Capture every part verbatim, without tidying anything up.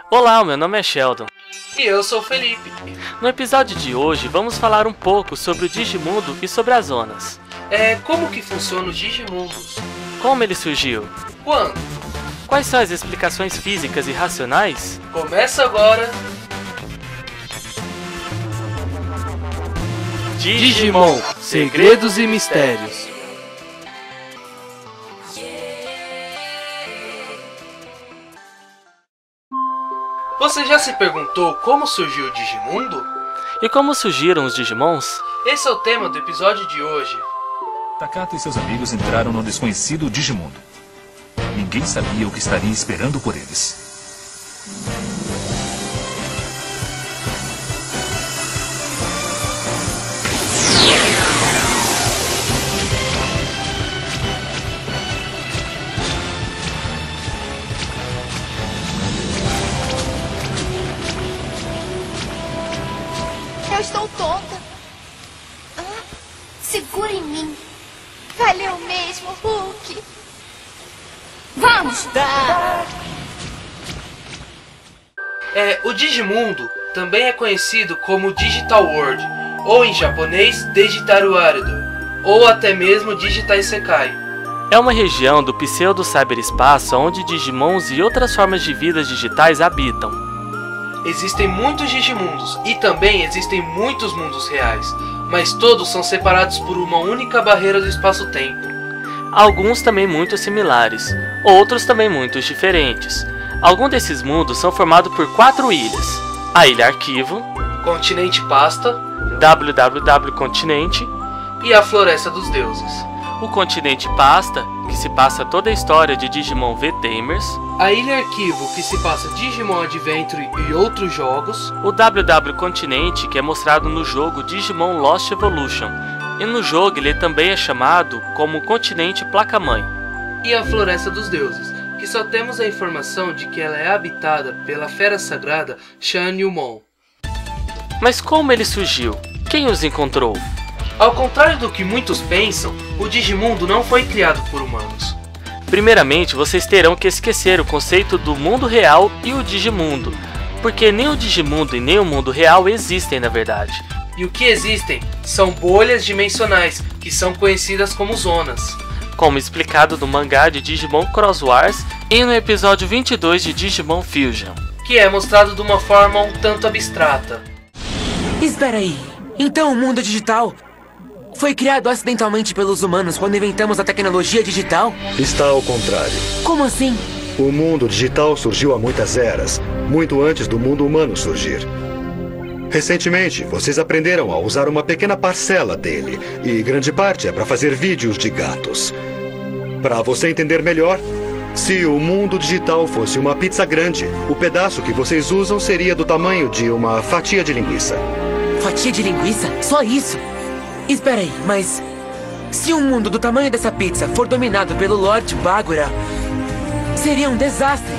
Olá, meu nome é Sheldon. E eu sou o Felipe. No episódio de hoje vamos falar um pouco sobre o Digimundo e sobre as zonas. É, como que funciona os Digimundos? Como ele surgiu? Quando? Quais são as explicações físicas e racionais? Começa agora! Digimon, Segredos e Mistérios. Você já se perguntou como surgiu o Digimundo? E como surgiram os Digimons? Esse é o tema do episódio de hoje. Takata e seus amigos entraram no desconhecido Digimundo. Ninguém sabia o que estaria esperando por eles. Eu estou tonta. Ah, segura em mim. Valeu mesmo, Hulk. Vamos! É, o Digimundo também é conhecido como Digital World, ou em japonês, Digital World, ou até mesmo Digital Isekai. É uma região do pseudo-cyberespaço onde Digimons e outras formas de vida digitais habitam. Existem muitos Digimundos e também existem muitos mundos reais, mas todos são separados por uma única barreira do espaço-tempo. Alguns também muito similares, outros também muito diferentes. Alguns desses mundos são formados por quatro ilhas: a Ilha Arquivo, Continente Pasta, www Continente, e a Floresta dos Deuses. O Continente Pasta, que se passa toda a história de Digimon V-Tamers, a Ilha Arquivo, que se passa Digimon Adventure e outros jogos, o www Continente, que é mostrado no jogo Digimon Lost Evolution, e no jogo ele também é chamado como Continente Placa-Mãe, e a Floresta dos Deuses, que só temos a informação de que ela é habitada pela fera sagrada Shan-Yu-Mon. Mas como ele surgiu? Quem os encontrou? Ao contrário do que muitos pensam, o Digimundo não foi criado por humanos. Primeiramente, vocês terão que esquecer o conceito do mundo real e o Digimundo, porque nem o Digimundo e nem o mundo real existem na verdade. E o que existem são bolhas dimensionais, que são conhecidas como zonas. Como explicado no mangá de Digimon Cross Wars e no episódio vinte e dois de Digimon Fusion, que é mostrado de uma forma um tanto abstrata. Espera aí, então o mundo digital foi criado acidentalmente pelos humanos quando inventamos a tecnologia digital? Está ao contrário. Como assim? O mundo digital surgiu há muitas eras, muito antes do mundo humano surgir. Recentemente, vocês aprenderam a usar uma pequena parcela dele, e grande parte é para fazer vídeos de gatos. Para você entender melhor, se o mundo digital fosse uma pizza grande, o pedaço que vocês usam seria do tamanho de uma fatia de linguiça. Fatia de linguiça? Só isso? Espera aí, mas se um mundo do tamanho dessa pizza for dominado pelo Lord Bagura, seria um desastre.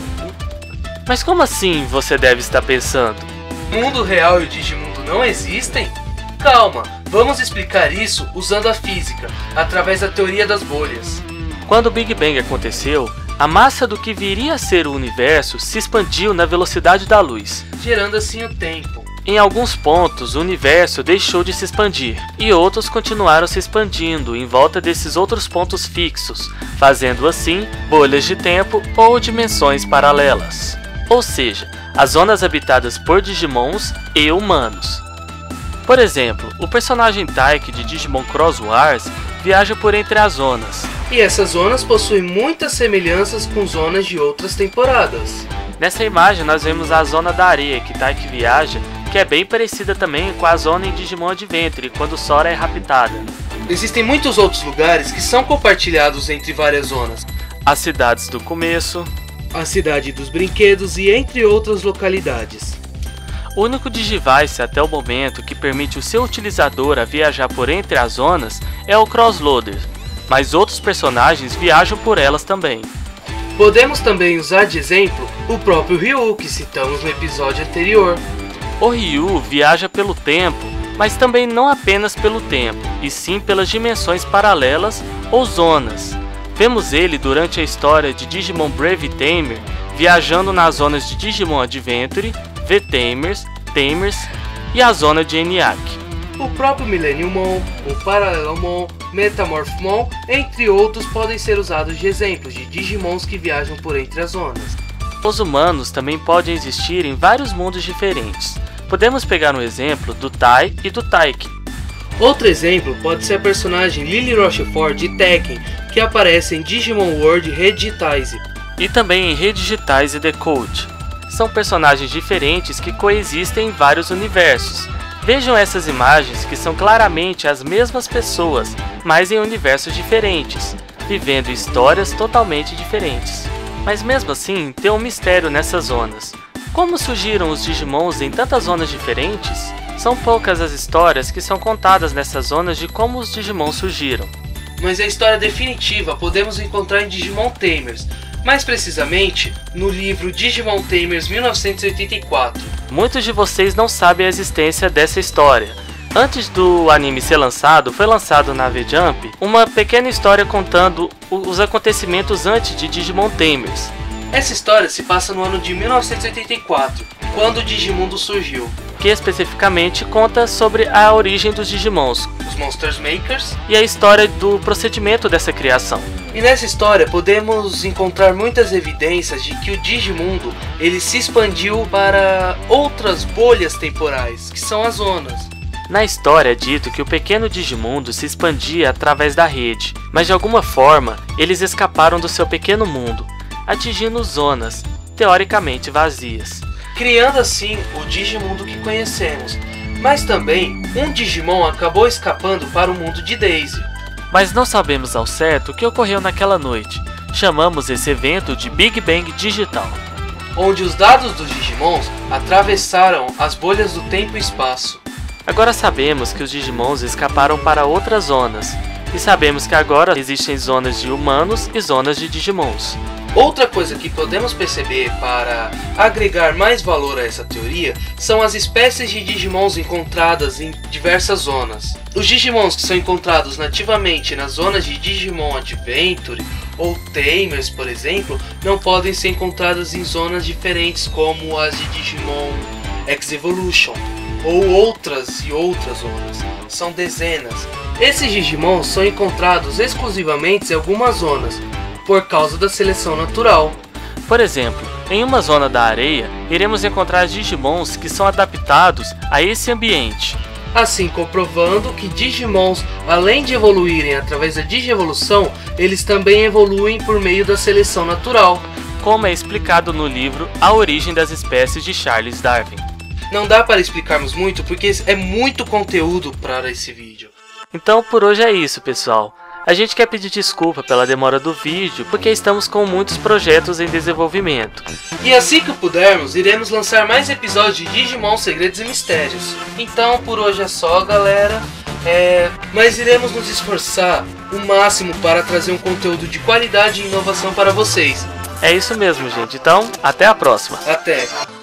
Mas como assim, você deve estar pensando? O mundo real e o Digimundo não existem? Calma, vamos explicar isso usando a física, através da teoria das bolhas. Quando o Big Bang aconteceu, a massa do que viria a ser o universo se expandiu na velocidade da luz, gerando assim o tempo. Em alguns pontos, o universo deixou de se expandir, e outros continuaram se expandindo em volta desses outros pontos fixos, fazendo assim bolhas de tempo ou dimensões paralelas. Ou seja, as zonas habitadas por Digimons e humanos. Por exemplo, o personagem Taiki de Digimon Cross Wars viaja por entre as zonas. E essas zonas possuem muitas semelhanças com zonas de outras temporadas. Nessa imagem nós vemos a zona da areia que Taiki viaja, que é bem parecida também com a zona em Digimon Adventure, quando Sora é raptada. Existem muitos outros lugares que são compartilhados entre várias zonas. As cidades do começo, a cidade dos brinquedos e entre outras localidades. O único Digivice até o momento que permite o seu utilizador a viajar por entre as zonas é o Crossloader, mas outros personagens viajam por elas também. Podemos também usar de exemplo o próprio Ryu, que citamos no episódio anterior. O Ryu viaja pelo tempo, mas também não apenas pelo tempo, e sim pelas dimensões paralelas ou zonas. Vemos ele durante a história de Digimon Brave Tamer viajando nas zonas de Digimon Adventure, V-Tamers, Tamers e a zona de ENIAC. O próprio Millenniummon, o Parallelomon, Metamorphmon, entre outros, podem ser usados de exemplos de Digimons que viajam por entre as zonas. Os humanos também podem existir em vários mundos diferentes. Podemos pegar um exemplo do Tai e do Taiki. Outro exemplo pode ser a personagem Lily Rochefort de Tekken, que aparece em Digimon World Redigitize. E também em Redigitize Decode. São personagens diferentes que coexistem em vários universos. Vejam essas imagens que são claramente as mesmas pessoas, mas em universos diferentes, vivendo histórias totalmente diferentes. Mas mesmo assim, tem um mistério nessas zonas. Como surgiram os Digimons em tantas zonas diferentes? São poucas as histórias que são contadas nessas zonas de como os Digimons surgiram. Mas a história definitiva podemos encontrar em Digimon Tamers, mais precisamente no livro Digimon Tamers mil novecentos e oitenta e quatro. Muitos de vocês não sabem a existência dessa história. Antes do anime ser lançado, foi lançado na V-Jump uma pequena história contando os acontecimentos antes de Digimon Tamers. Essa história se passa no ano de mil novecentos e oitenta e quatro, quando o Digimundo surgiu, que especificamente conta sobre a origem dos Digimons, os Monsters Makers, e a história do procedimento dessa criação. E nessa história podemos encontrar muitas evidências de que o Digimundo ele se expandiu para outras bolhas temporais, que são as zonas. Na história é dito que o pequeno Digimundo se expandia através da rede, mas de alguma forma eles escaparam do seu pequeno mundo, atingindo zonas teoricamente vazias, criando assim o Digimundo que conhecemos. Mas também um Digimon acabou escapando para o mundo de Daisy. Mas não sabemos ao certo o que ocorreu naquela noite. Chamamos esse evento de Big Bang Digital, onde os dados dos Digimons atravessaram as bolhas do tempo e espaço. Agora sabemos que os Digimons escaparam para outras zonas, e sabemos que agora existem zonas de humanos e zonas de Digimons. Outra coisa que podemos perceber para agregar mais valor a essa teoria são as espécies de Digimons encontradas em diversas zonas. Os Digimons que são encontrados nativamente nas zonas de Digimon Adventure ou Tamers, por exemplo, não podem ser encontrados em zonas diferentes como as de Digimon X-Evolution ou outras e outras zonas. São dezenas. Esses Digimons são encontrados exclusivamente em algumas zonas, por causa da seleção natural. Por exemplo, em uma zona da areia, iremos encontrar Digimons que são adaptados a esse ambiente. Assim comprovando que Digimons, além de evoluírem através da digievolução, eles também evoluem por meio da seleção natural, como é explicado no livro A Origem das Espécies de Charles Darwin. Não dá para explicarmos muito porque é muito conteúdo para esse vídeo. Então por hoje é isso, pessoal. A gente quer pedir desculpa pela demora do vídeo, porque estamos com muitos projetos em desenvolvimento. E assim que pudermos, iremos lançar mais episódios de Digimon Segredos e Mistérios. Então por hoje é só, galera. É... Mas iremos nos esforçar o máximo para trazer um conteúdo de qualidade e inovação para vocês. É isso mesmo, gente. Então, até a próxima. Até!